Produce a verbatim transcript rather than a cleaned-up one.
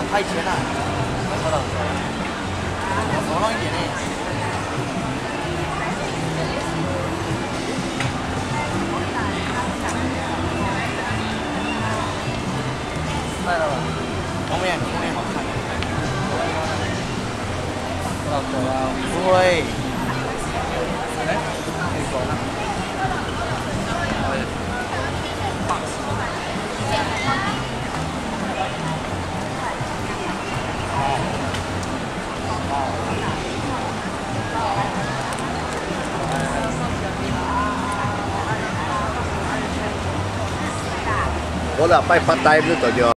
太甜了，知道不？少放一点呢。来了吧，后面后面好看。知道走了，不会。哎，可以走了。 我啦，拜发呆不是就。